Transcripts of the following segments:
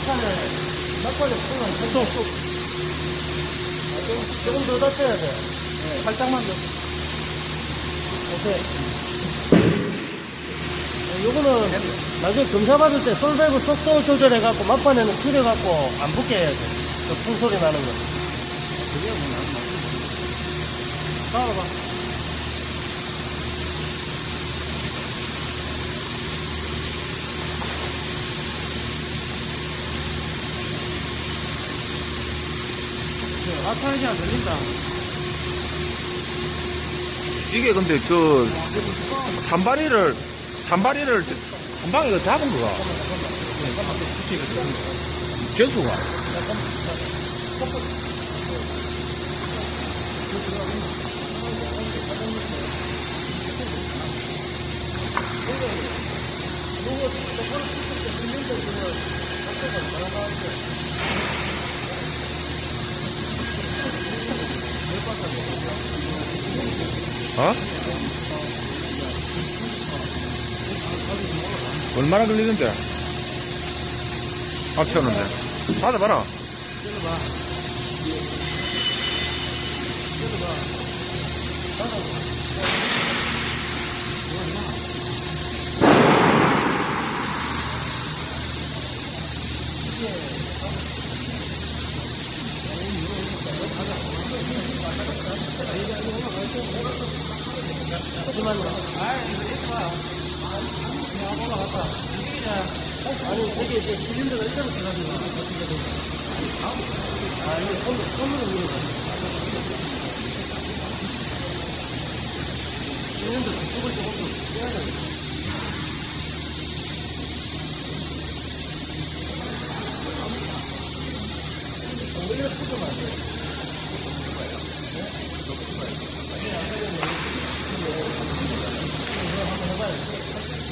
막판에 쑥. 조금 더 닫혀야 돼. 네. 살짝만 더. 오케이. 요거는 나중에 검사받을 때 솔밸브 속도 조절해갖고 막판에는 줄여갖고 안 붙게 해야 돼. 그 풍소리 나는 거. 그게 뭐 나는 나와봐. 아타이지 안 들린다. 이게 근데 산발이를 한 방에 더 잡은 거가 개수가 어? 얼마나 걸리는데? 합쳐는데. 받아봐라. 아니, 되게 이제 실린더가 일자로 들어가지고. 아, 이거 손으로 밀어봐. 실린더 뒤쪽을 조금 빼야 돼. 이거 뜯으면 안 돼. 한번 해봐요.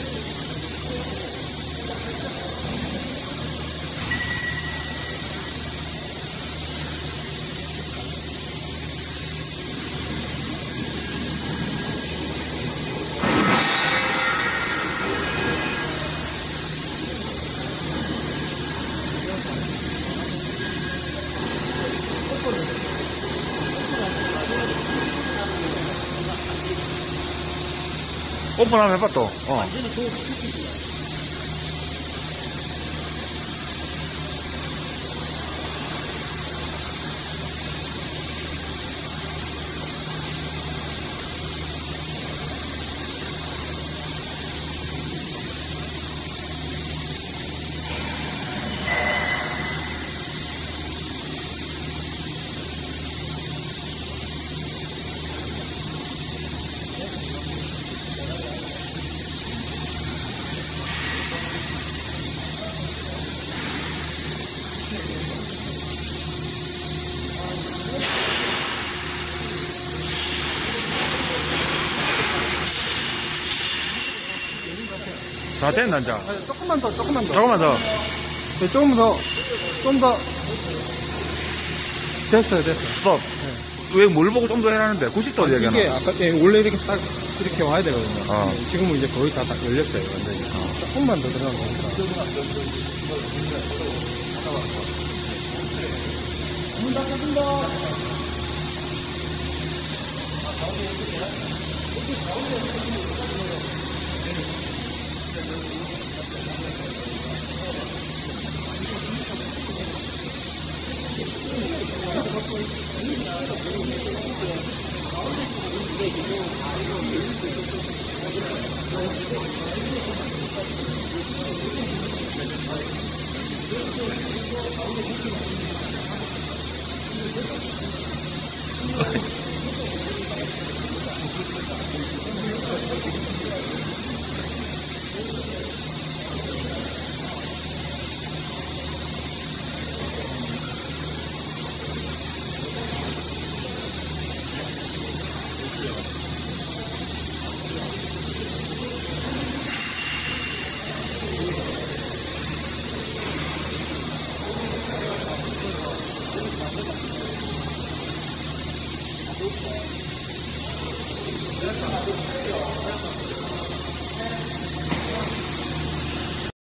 오픈 한번 해봐 또. 다 됐나, 이제? 조금만 더. 조금만 더. 네, 좀 더. 됐어요. 스톱. 네. 왜 뭘 보고 좀 더 해라는데? 90도 얘기하나? 이게 아까 원래 이렇게 딱 이렇게 와야 되거든요. 지금은 이제 거의 다 열렸어요. 완전히. 조금만 더 들어가면 되니까. 문 닫혔습니다.